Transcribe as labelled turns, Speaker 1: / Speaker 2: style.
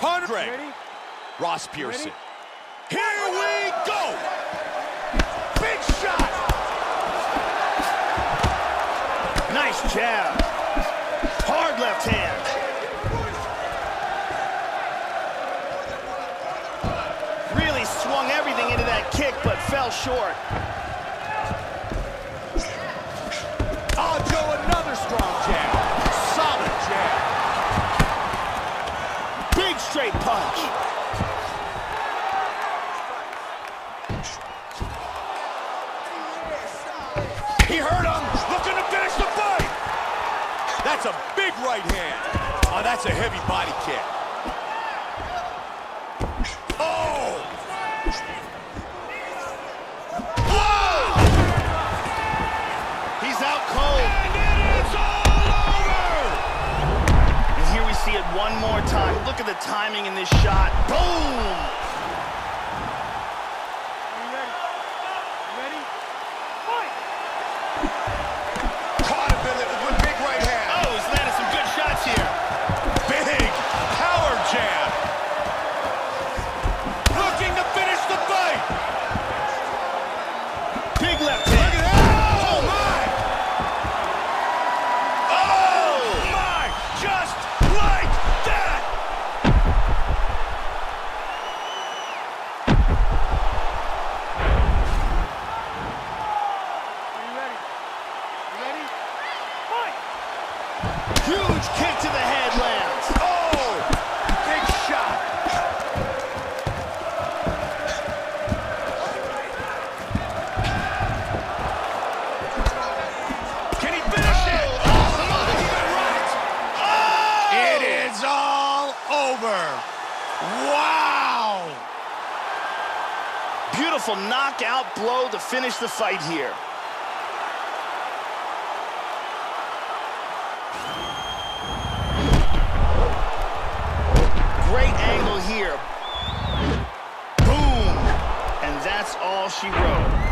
Speaker 1: Conor. Ross Pearson. Here we go! Big shot!
Speaker 2: Nice jab. Hard left hand. Really swung everything into that kick, but fell short.
Speaker 1: Oh, Joe, another strong jab. Solid jab.
Speaker 2: Big straight punch.
Speaker 1: He hurt him, looking to finish the fight. That's a big right hand. Oh, that's a heavy body kick. Oh! Whoa!
Speaker 2: He's out cold.
Speaker 1: And it is all over!
Speaker 2: And here we see it one more time. Look at the timing in this shot. Boom! Huge kick to the head lands.
Speaker 1: Oh! Big shot. Can he finish it? Oh! It is all over. Wow!
Speaker 2: Beautiful knockout blow to finish the fight here. Great angle here. Boom! And that's all she wrote.